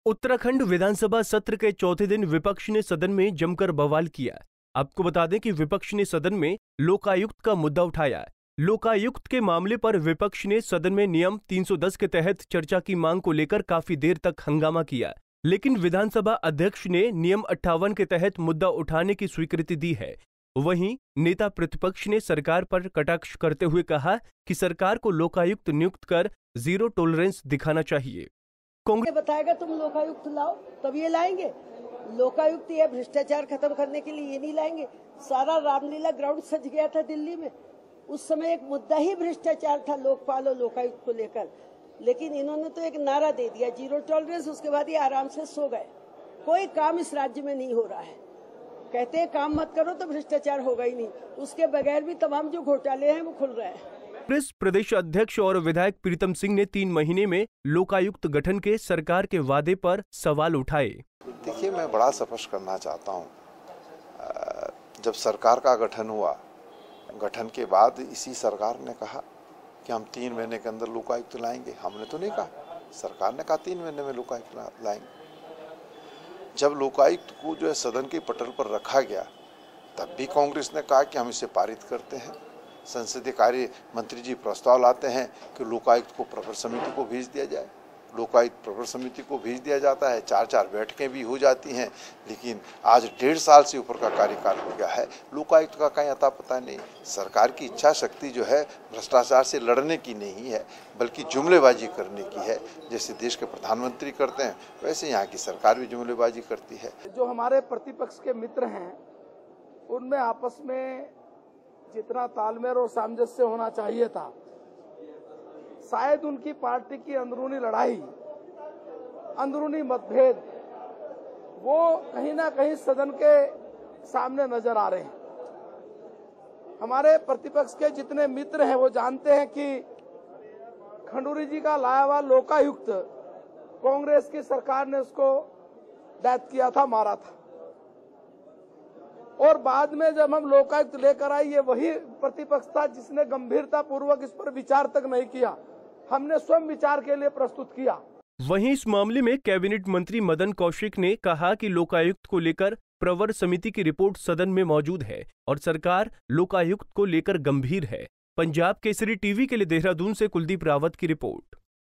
उत्तराखंड विधानसभा सत्र के चौथे दिन विपक्ष ने सदन में जमकर बवाल किया। आपको बता दें कि विपक्ष ने सदन में लोकायुक्त का मुद्दा उठाया। लोकायुक्त के मामले पर विपक्ष ने सदन में नियम 310 के तहत चर्चा की मांग को लेकर काफी देर तक हंगामा किया, लेकिन विधानसभा अध्यक्ष ने नियम 58 के तहत मुद्दा उठाने की स्वीकृति दी है। वहीं नेता प्रतिपक्ष ने सरकार पर कटाक्ष करते हुए कहा कि सरकार को लोकायुक्त नियुक्त कर जीरो टॉलरेंस दिखाना चाहिए। कांग्रेस बताएगा तुम लोकायुक्त लाओ तब ये लाएंगे। लोकायुक्त ये भ्रष्टाचार खत्म करने के लिए ये नहीं लाएंगे। सारा रामलीला ग्राउंड सज गया था दिल्ली में, उस समय एक मुद्दा ही भ्रष्टाचार था, लोकपाल और लोकायुक्त को लेकर। लेकिन इन्होंने तो एक नारा दे दिया जीरो टॉलरेंस, उसके बाद ये आराम से सो गए। कोई काम इस राज्य में नहीं हो रहा है। कहते हैं काम मत करो तो भ्रष्टाचार होगा ही नहीं, उसके बगैर भी तमाम जो घोटाले हैं वो खुल रहे हैं। कांग्रेस प्रदेश अध्यक्ष और विधायक प्रीतम सिंह ने 3 महीने में लोकायुक्त गठन के सरकार के वादे पर सवाल उठाए। देखिए, मैं बड़ा स्पष्ट करना चाहता हूँ, जब सरकार का गठन हुआ, गठन के बाद इसी सरकार ने कहा कि हम 3 महीने के अंदर लोकायुक्त लाएंगे। हमने तो नहीं कहा, सरकार ने कहा 3 महीने में लोकायुक्त लाएंगे। जब लोकायुक्त को जो है सदन के पटल पर रखा गया, तब भी कांग्रेस ने कहा कि हम इसे पारित करते हैं। संसदीय कार्य मंत्री जी प्रस्ताव लाते हैं कि लोकायुक्त को प्रवर समिति को भेज दिया जाए। लोकायुक्त प्रवर समिति को भेज दिया जाता है, 4-4 बैठकें भी हो जाती हैं, लेकिन आज 1.5 साल से ऊपर का कार्यकाल हो गया है, लोकायुक्त का कहीं अता पता नहीं। सरकार की इच्छा शक्ति जो है भ्रष्टाचार से लड़ने की नहीं है, बल्कि जुमलेबाजी करने की है। जैसे देश के प्रधानमंत्री करते हैं, वैसे यहाँ की सरकार भी जुमलेबाजी करती है। जो हमारे प्रतिपक्ष के मित्र हैं, उनमें आपस में जितना तालमेल और सामंजस्य होना चाहिए था, शायद उनकी पार्टी की अंदरूनी लड़ाई, अंदरूनी मतभेद, वो कहीं ना कहीं सदन के सामने नजर आ रहे हैं। हमारे प्रतिपक्ष के जितने मित्र हैं वो जानते हैं कि खंडूरी जी का लाया हुआ लोकायुक्त कांग्रेस की सरकार ने उसको डेथ किया था, मारा था। और बाद में जब हम लोकायुक्त लेकर आए, ये वही प्रतिपक्ष था जिसने गंभीरता पूर्वक इस पर विचार तक नहीं किया। हमने स्वयं विचार के लिए प्रस्तुत किया। वहीं इस मामले में कैबिनेट मंत्री मदन कौशिक ने कहा कि लोकायुक्त को लेकर प्रवर समिति की रिपोर्ट सदन में मौजूद है और सरकार लोकायुक्त को लेकर गंभीर है। पंजाब केसरी टीवी के लिए देहरादून से कुलदीप रावत की रिपोर्ट।